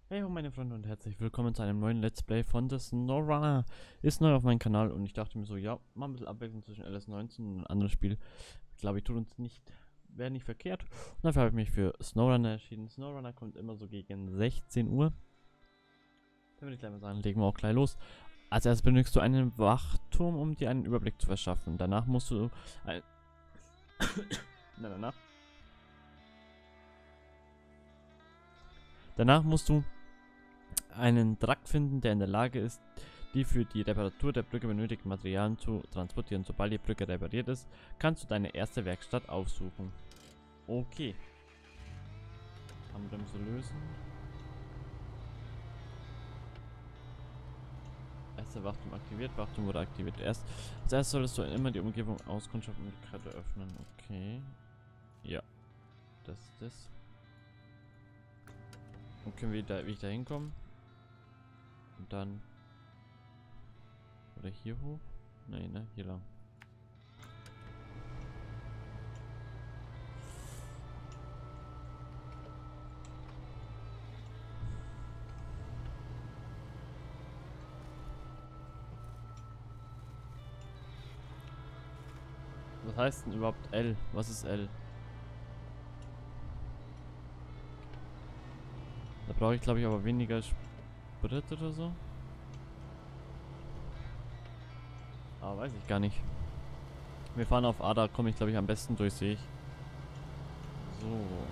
Hey ho meine Freunde und herzlich willkommen zu einem neuen Let's Play von The SnowRunner. Ist neu auf meinem Kanal und ich dachte mir so, ja, mal ein bisschen Abwechslung zwischen LS19 und einem anderen Spiel. Glaube ich, tut uns nicht, wäre nicht verkehrt. Und dafür habe ich mich für SnowRunner entschieden. SnowRunner kommt immer so gegen 16 Uhr. Dann würde ich gleich mal sagen, legen wir auch gleich los. Als erstes benötigst du einen Wachturm, um dir einen Überblick zu verschaffen. Danach musst du Danach musst du einen Truck finden, der in der Lage ist, die für die Reparatur der Brücke benötigten Materialien zu transportieren. Sobald die Brücke repariert ist, kannst du deine erste Werkstatt aufsuchen. Okay. Handbremse lösen. Erster Wachturm aktiviert. Wachturm wurde aktiviert. Als erstes solltest du immer die Umgebung auskundschaften und die Karte öffnen. Okay. Ja. Das ist das. Okay, wie ich da hinkomme. Und dann. Oder hier hoch? Nein, ne? Hier lang. Was heißt denn überhaupt L? Was ist L? Da brauche ich, glaube ich, aber weniger Sprit oder so. Aber weiß ich gar nicht. Wir fahren auf A, da komme ich, glaube ich, am besten durch, sehe ich. So.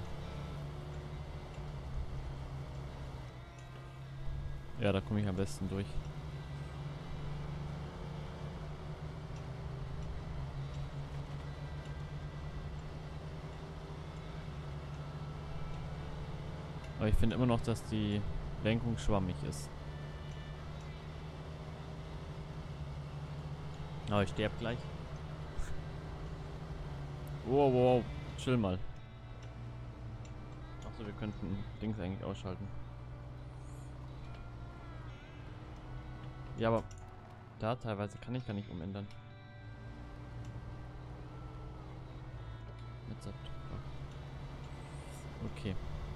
Ja, da komme ich am besten durch. Aber ich finde immer noch, dass die Lenkung schwammig ist. Aber ich sterbe gleich. Wow, wow, chill mal. Achso, wir könnten Dings eigentlich ausschalten. Ja, aber da teilweise kann ich gar nicht umändern. Jetzt okay.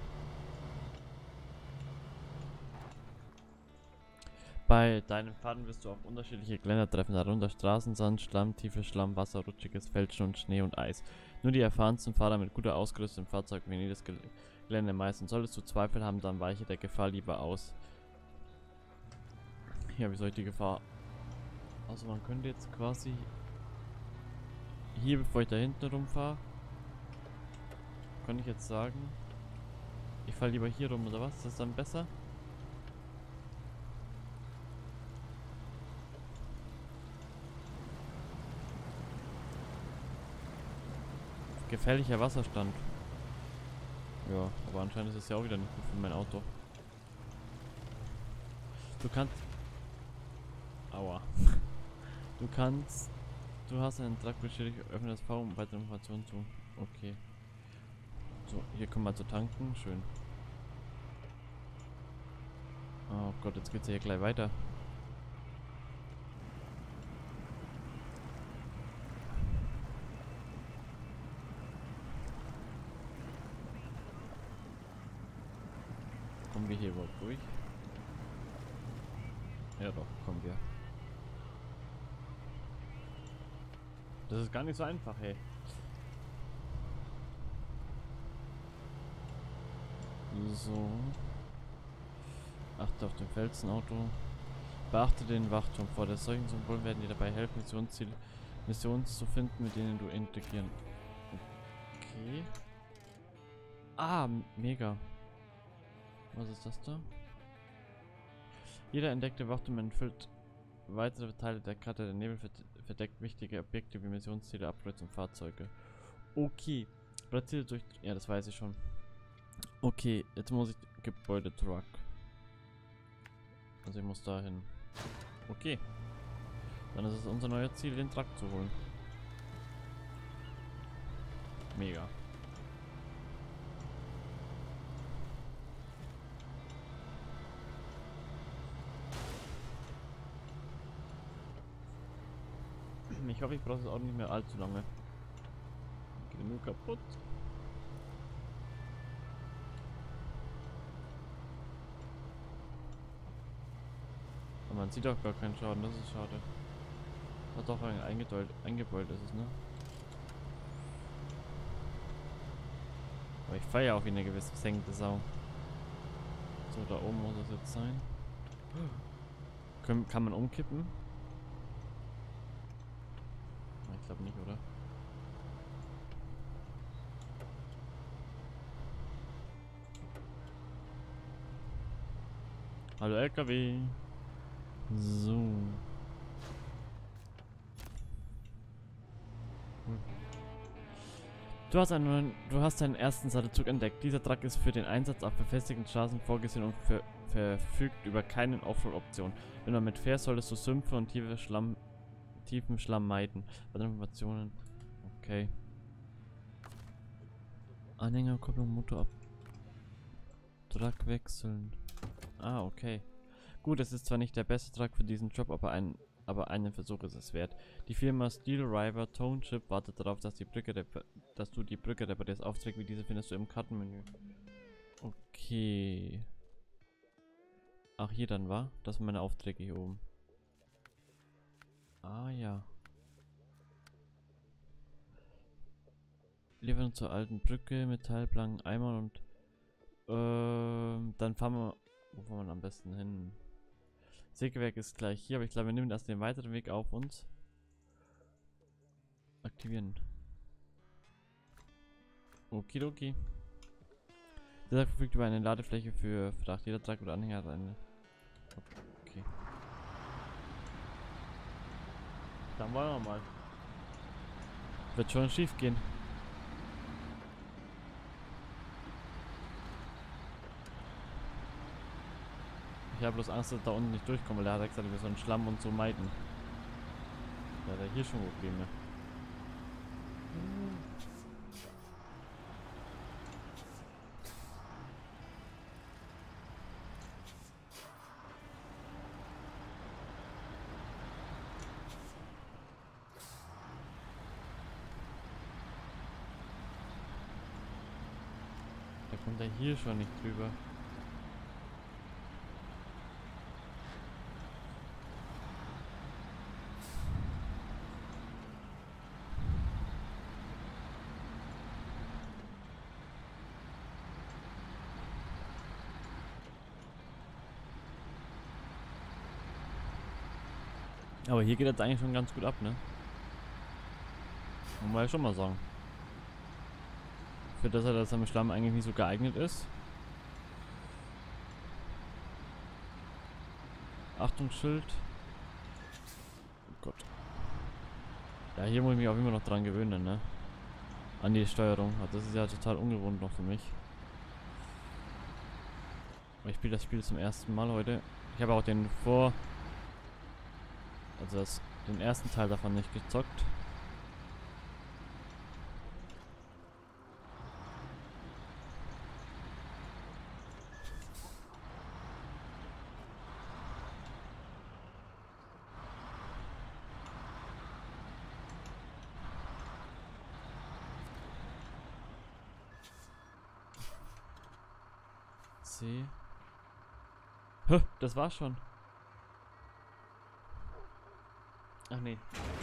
Bei deinen Fahrten wirst du auf unterschiedliche Geländer treffen, darunter Straßen, Sand, Schlamm, tiefe Schlamm, Wasser, rutschiges Felsen und Schnee und Eis. Nur die erfahrensten Fahrer mit guter Ausgerüstung im Fahrzeug werden jedes Gelände meistern. Solltest du Zweifel haben, dann weiche der Gefahr lieber aus. Ja, wie soll ich die Gefahr... Also man könnte jetzt quasi... Hier, bevor ich da hinten rumfahre, könnte ich jetzt sagen... Ich fahre lieber hier rum, oder was? Ist das dann besser? Gefährlicher Wasserstand. Ja, aber anscheinend ist es ja auch wieder nicht gut für mein Auto. Du kannst... Aua. Du kannst... Du hast einen Trakt beschädigt, öffne das V, um weitere Informationen zu... Okay. So, hier kommen wir zu tanken. Schön. Oh Gott, jetzt geht's ja hier gleich weiter. Kommen wir hier überhaupt durch? Ja doch, kommen wir. Das ist gar nicht so einfach, hey. So. Achte auf den Felsenauto. Beachte den Wachturm. Vor der solchen Symbol werden dir dabei helfen, Missionen zu finden, mit denen du integrieren. Okay. Ah, mega. Was ist das da? Jeder entdeckte Wachturm entfüllt weitere Teile der Karte. Der Nebel verdeckt wichtige Objekte wie Missionsziele, Upgrades und Fahrzeuge. Okay. Platziere durch... Ja, das weiß ich schon. Okay, jetzt muss ich Gebäude-Truck. Also ich muss dahin. Okay. Dann ist es unser neues Ziel, den Truck zu holen. Mega. Ich hoffe, ich brauche es auch nicht mehr allzu lange. Geht nur kaputt. Man sieht auch gar keinen Schaden, das ist schade. Hat doch eingebeult ist es, ne? Aber ich feiere auch wie eine gewisse versenkte Sau. So, da oben muss es jetzt sein. Kann man umkippen? Ich glaube nicht, oder? Hallo LKW. So. Du hast deinen ersten Sattelzug entdeckt. Dieser Truck ist für den Einsatz auf befestigten Straßen vorgesehen und verfügt über keine Offroad-Option. Wenn man mitfährt, solltest du Sümpfe und tiefen Schlamm meiden. Weitere Informationen. Okay. Anhängerkupplung, Motor ab. Truck wechseln. Ah, okay. Gut, es ist zwar nicht der beste Truck für diesen Job, aber einen Versuch ist es wert. Die Firma Steel River Township wartet darauf, dass du die Brücke reparierst. Aufträge wie diese findest du im Kartenmenü. Okay. Ach, hier dann war? Das sind meine Aufträge hier oben. Ah, ja. Liefern zur alten Brücke, Metallplanken, Eimern und dann fahren wir. Wo fahren wir am besten hin? Sägewerk ist gleich hier, aber ich glaube, wir nehmen erst den weiteren Weg auf uns. Aktivieren. Okidoki. Dieser verfügt über eine Ladefläche für Fracht. Jeder Truck oder Anhänger hat eine. Okay. Dann wollen wir mal. Wird schon schief gehen. Ich habe bloß Angst, dass ich da unten nicht durchkomme, weil der hat gesagt, wir sollen Schlamm und so meiden. Da hat er hier schon Probleme. Da kommt er hier schon nicht drüber. Aber hier geht das eigentlich schon ganz gut ab, ne? Muss man ja schon mal sagen. Für das er das am Schlamm eigentlich nicht so geeignet ist. Achtungsschild. Oh Gott. Ja, hier muss ich mich auch immer noch dran gewöhnen, ne? An die Steuerung. Also das ist ja total ungewohnt noch für mich. Ich spiele das Spiel zum ersten Mal heute. Ich habe auch den den ersten Teil davon nicht gezockt. C. Das war's schon. Ach nee.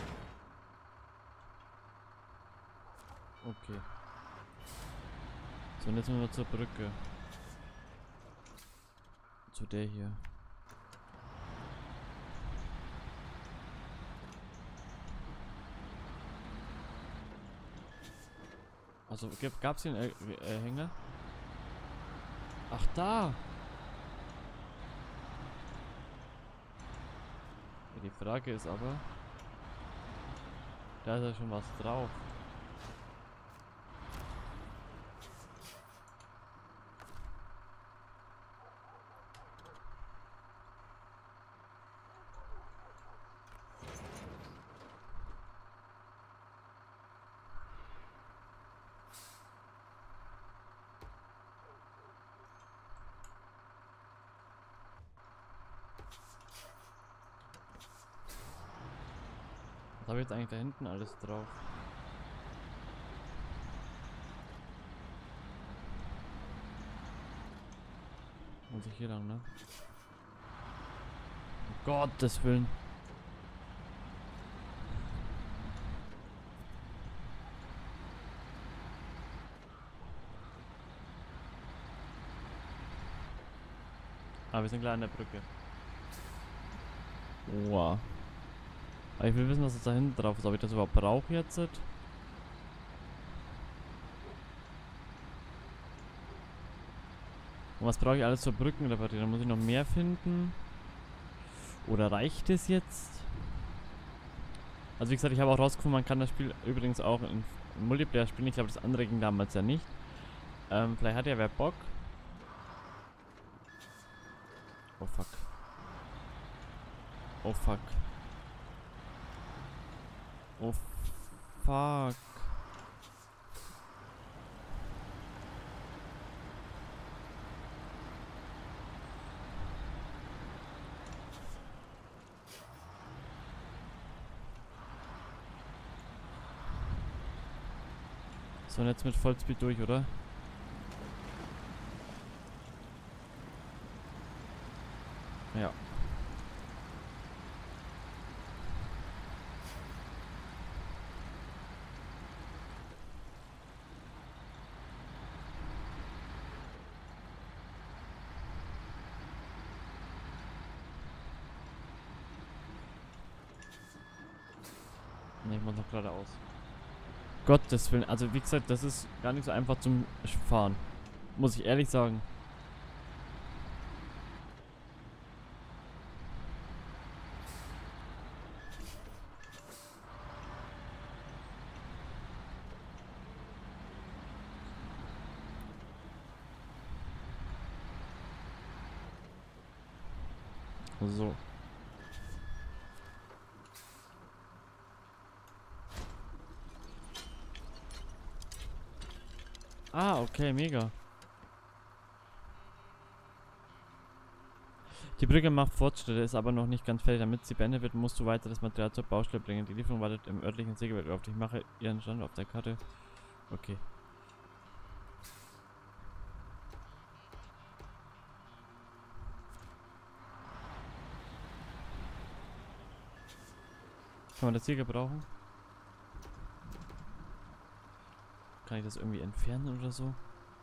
Okay. So, und jetzt müssen wir zur Brücke. Zu der hier. Also, gab's hier einen Hänger? Ach, da! Ja, die Frage ist aber... Da ist ja schon was drauf. Was habe ich jetzt eigentlich da hinten alles drauf? Muss ich hier lang, ne? Oh Gottes Willen. Ah, wir sind gleich an der Brücke. Wow. Aber ich will wissen, was jetzt da hinten drauf ist. Ob ich das überhaupt brauche jetzt? Und was brauche ich alles zur Brückenreparatur? Da muss ich noch mehr finden. Oder reicht es jetzt? Also wie gesagt, ich habe auch rausgefunden, man kann das Spiel übrigens auch in Multiplayer spielen. Ich glaube, das andere ging damals ja nicht. Vielleicht hat ja wer Bock. Oh fuck. Oh fuck. Oh fuck. So, und jetzt mit Vollspeed durch, oder? Ja. Ne, ich muss noch geradeaus. Gottes Willen, also wie gesagt, das ist gar nicht so einfach zum Fahren. Muss ich ehrlich sagen. So. Ah, okay, mega. Die Brücke macht Fortschritte, ist aber noch nicht ganz fertig. Damit sie beendet wird, musst du weiteres Material zur Baustelle bringen. Die Lieferung wartet im örtlichen Sägewerk auf dich. Ich mache ihren Stand auf der Karte. Okay. Kann man das hier gebrauchen? Kann ich das irgendwie entfernen oder so?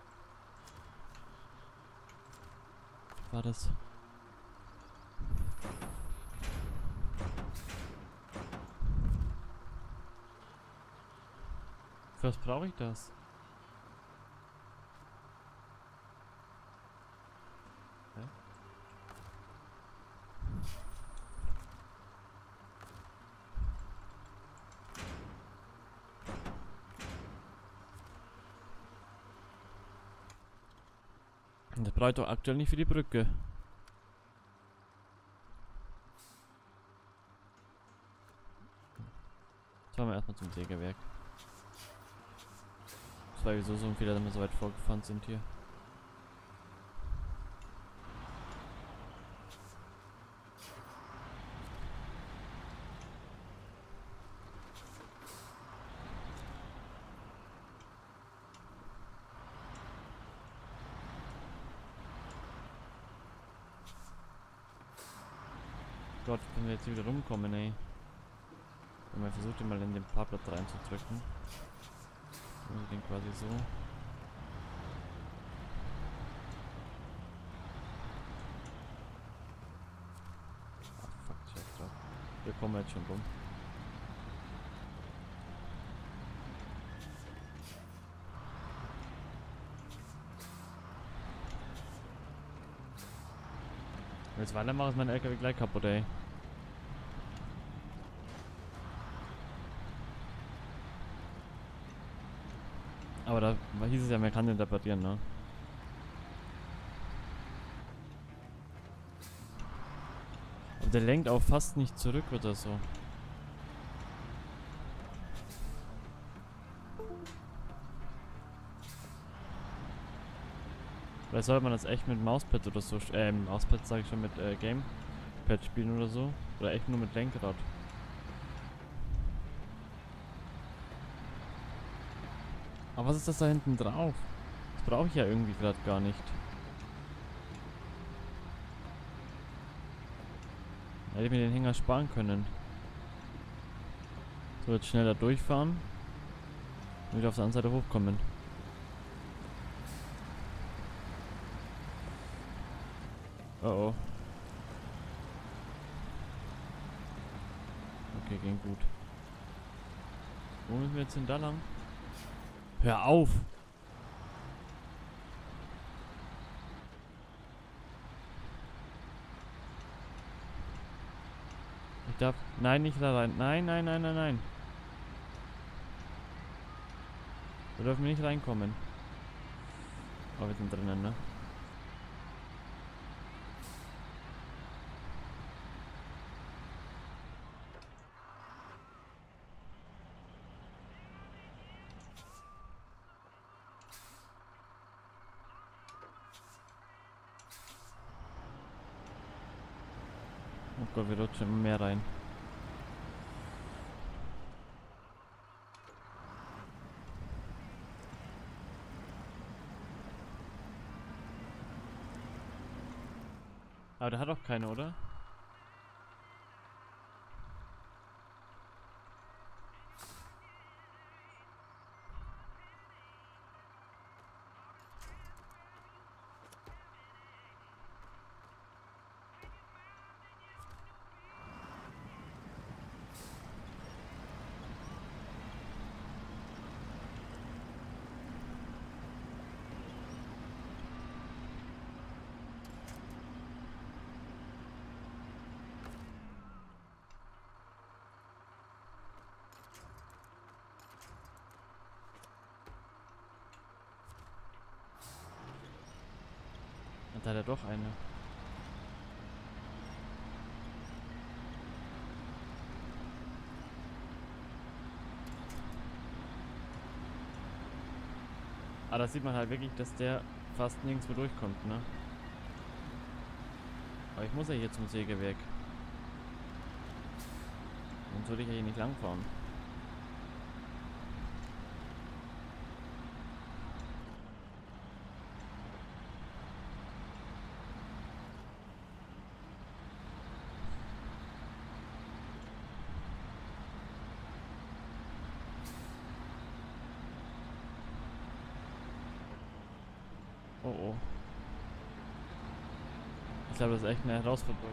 War das? Für was brauche ich das? Hä? Das brauche ich doch aktuell nicht für die Brücke. Jetzt fahren wir erstmal zum Sägewerk. Das war wieso so ein Fehler, dass wir so weit vorgefahren sind hier. Gott, können wir jetzt wieder rumkommen, ey. Wenn man versucht, den mal in den Parkplatz reinzudrücken. Muss ich den quasi so. Ah, fuck, ich hab grad. Wir kommen jetzt schon rum. Wenn ich jetzt weitermache, ist mein LKW gleich kaputt, ey. Aber da hieß es ja, man kann den reparieren, ne? Aber der lenkt auch fast nicht zurück oder so. Vielleicht sollte man das echt mit Mauspad oder so, Mauspad sage ich schon, mit Gamepad spielen oder so. Oder echt nur mit Lenkrad. Aber was ist das da hinten drauf? Das brauche ich ja irgendwie gerade gar nicht. Hätte ich mir den Hänger sparen können. So, jetzt schneller durchfahren. Und wieder auf der anderen Seite hochkommen. Oh oh. Okay, ging gut. Wo müssen wir jetzt hin da lang? Hör auf! Ich darf... Nein, nicht da rein. Nein, nein, nein, nein, nein. Wir dürfen nicht reinkommen. Aber wir sind drinnen, ne? Oh Gott, wir rutschen immer mehr rein. Aber der hat doch keine, oder? Und da hat er doch eine. Aber da sieht man halt wirklich, dass der fast nirgendwo durchkommt, ne? Aber ich muss ja hier zum Sägewerk. Sonst würde ich ja hier nicht langfahren. Oh oh. Ich glaube, das ist echt eine Herausforderung.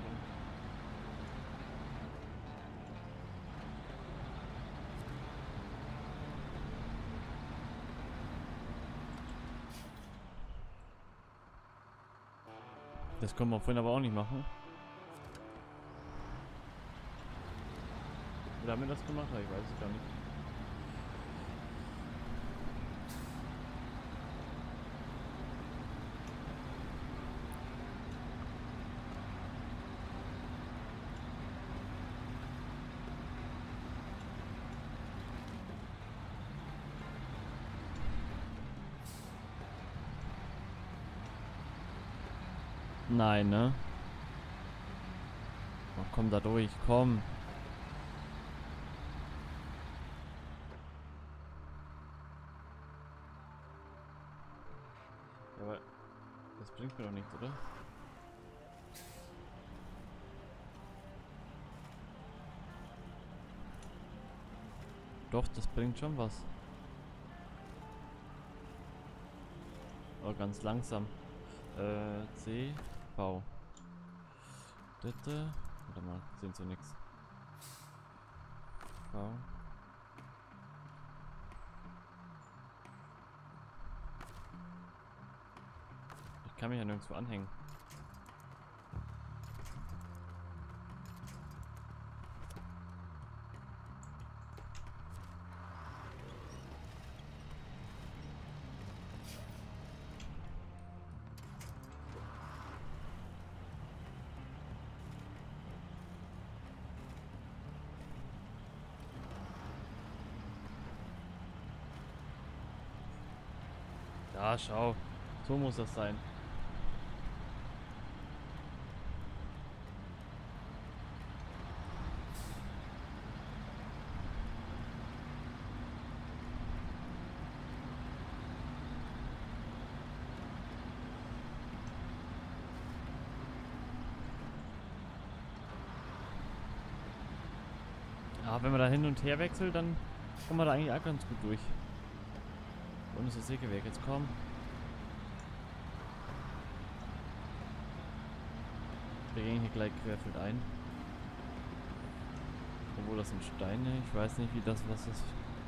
Das können wir vorhin aber auch nicht machen. Oder haben wir das gemacht? Ich weiß es gar nicht. Nein, ne? Oh, komm da durch, komm. Ja, aber das bringt mir doch nichts, oder? Doch, das bringt schon was. Aber ganz langsam. C, V. Bitte. Warte mal, sehen Sie nichts. V. Ich kann mich ja nirgendwo anhängen. Ja, schau. So muss das sein. Aber wenn man da hin und her wechselt, dann kommt man da eigentlich auch ganz gut durch. Und ist das Sägewerk jetzt kommen. Wir gehen hier gleich querfeld ein. Obwohl das sind Steine. Ich weiß nicht, wie das was ist.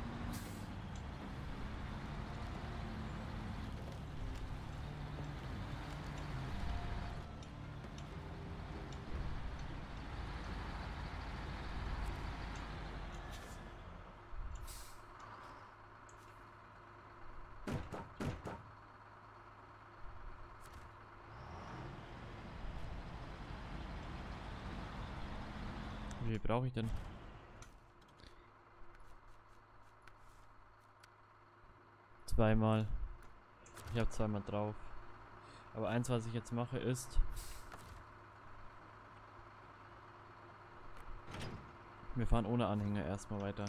Wie viel brauche ich denn? Zweimal. Ich habe zweimal drauf. Aber eins, was ich jetzt mache, ist... Wir fahren ohne Anhänger erstmal weiter.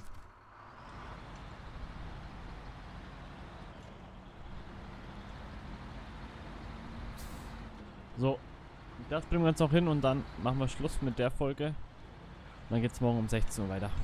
So. Das bringen wir jetzt noch hin und dann machen wir Schluss mit der Folge. Dann geht's morgen um 16 Uhr weiter.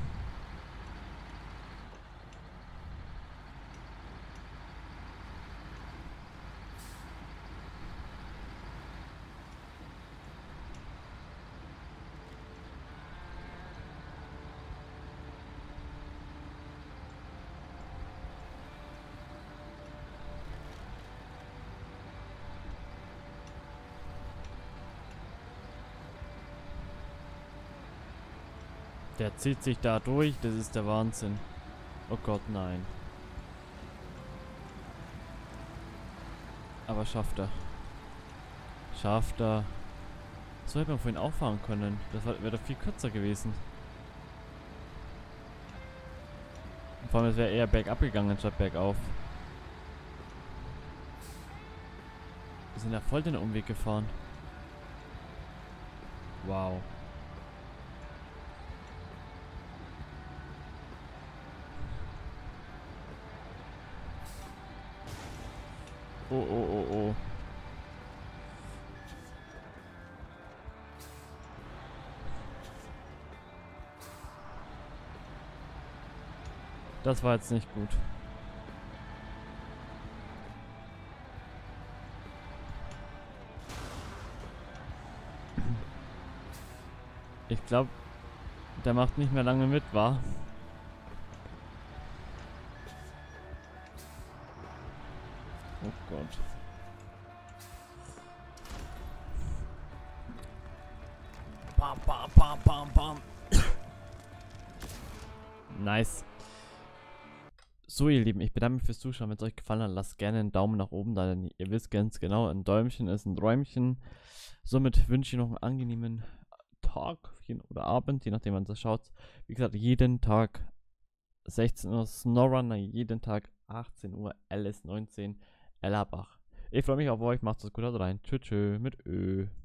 Der zieht sich da durch, das ist der Wahnsinn. Oh Gott, nein. Aber schafft er. Schafft er. So hätte man vorhin auch fahren können. Das wäre doch viel kürzer gewesen. Vor allem, es wäre eher bergab gegangen statt bergauf. Wir sind ja voll den Umweg gefahren. Wow. Oh, oh, oh, oh. Das war jetzt nicht gut. Ich glaube, der macht nicht mehr lange mit, wa? Oh Gott. Bam, bam, bam, bam, bam. Nice. So, ihr Lieben, ich bedanke mich fürs Zuschauen. Wenn es euch gefallen hat, lasst gerne einen Daumen nach oben da, denn ihr wisst ganz genau, ein Däumchen ist ein Träumchen. Somit wünsche ich noch einen angenehmen Tag oder Abend, je nachdem, wann ihr schaut. Wie gesagt, jeden Tag 16 Uhr SnowRunner, jeden Tag 18 Uhr LS19 Ellerbach. Ich freue mich auf euch, macht es gut, haut rein. Tschüss, tschüss, mit Ö.